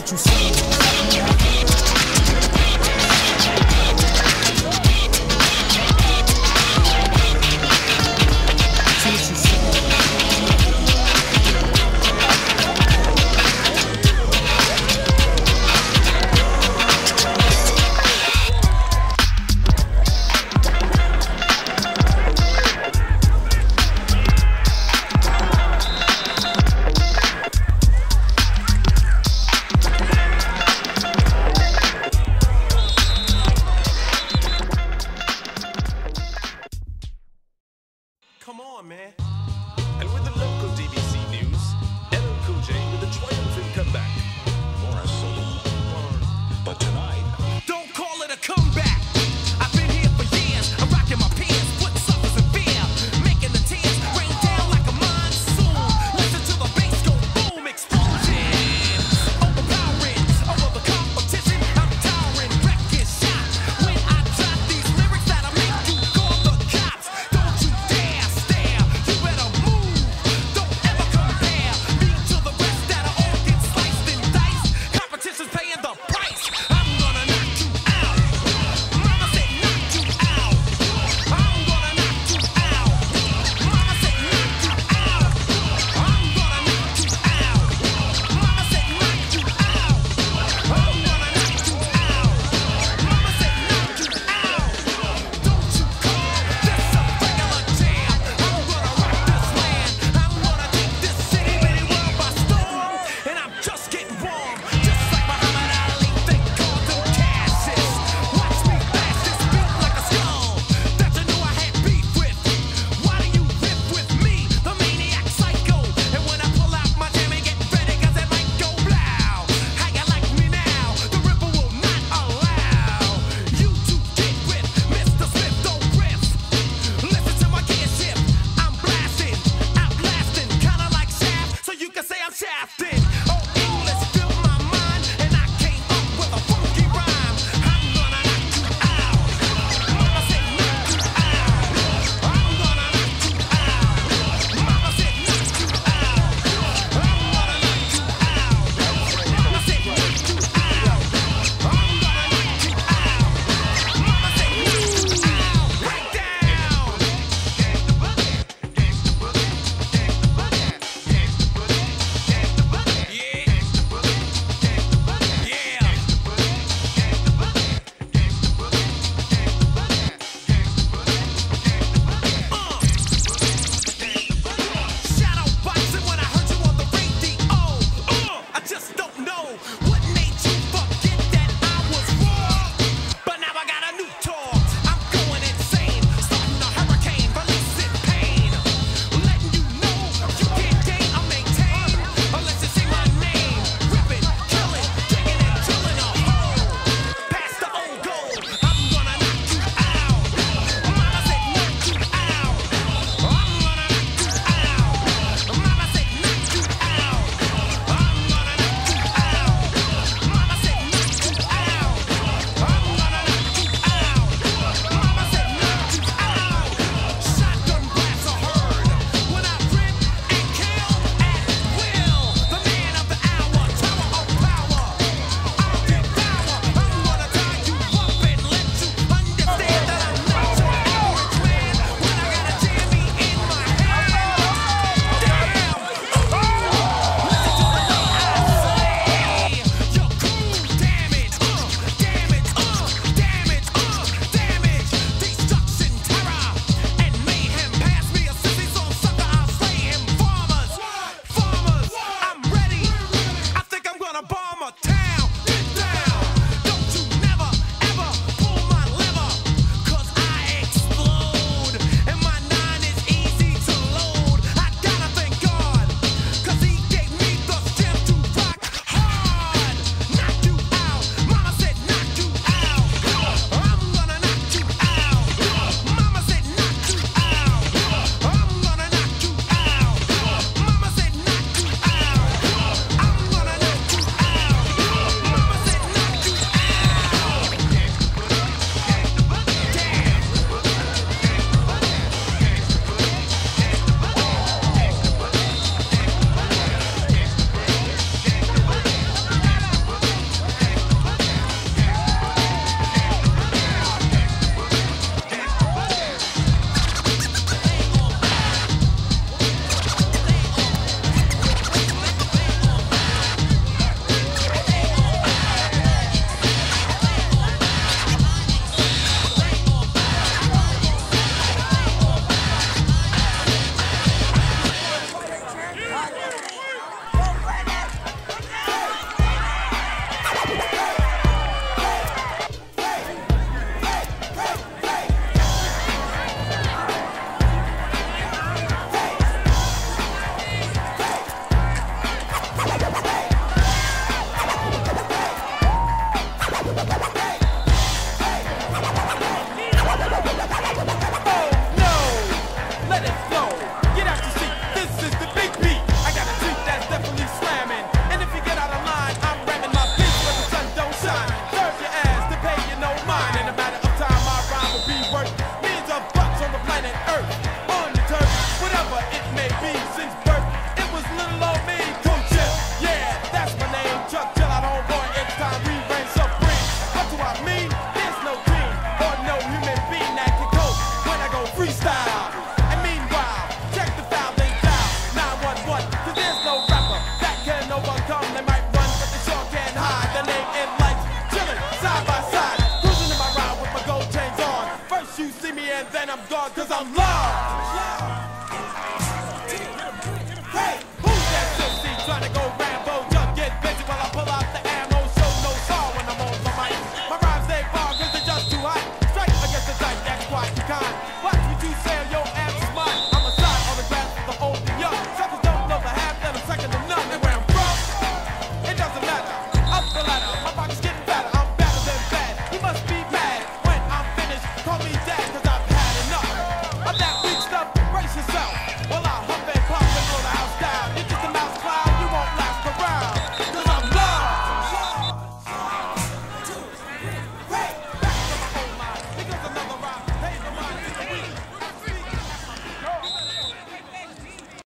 what you see. Come on, man. And with the local DBC news, LL Cool J with a triumphant comeback. Morris solo. But tonight, don't call it a comeback. I've been here for years. I'm rocking my pants, putting suckers in fear, making the tears rain down like a monsoon. Listen to the bass go boom, explosion, overpowering over the competition. I'm towering, wrecking shot. When I drop these lyrics that'll make you call the cops. Don't you dare stare. You better move. Don't ever compare me to the rest that'll all get sliced and diced. Competition's paying the price. I'm gonna knock you out. Mama said knock you out. I'm gonna knock you out. Mama said knock you out. I'm gonna knock you out. Mama said knock you out. I'm gonna knock you out. Mama said knock you out. Don't you call this a regular jam. I'm gonna rock this land. I'm gonna take this city, bitty world by storm. And I'm just getting warm. Just like Muhammad Ali, they called him Cassius. Watch me blast this built like a skull that you knew I had beef with. Why do you riff with me, the maniac psycho? And when I pull out my jammy, get ready, cause it might go blow. How you like me now? The ripper will not allow you to get with Mr. Smith, don't riff. Listen to my gear shift. I'm blasting, outlasting, kinda like Shaft, so you can say I'm shafting.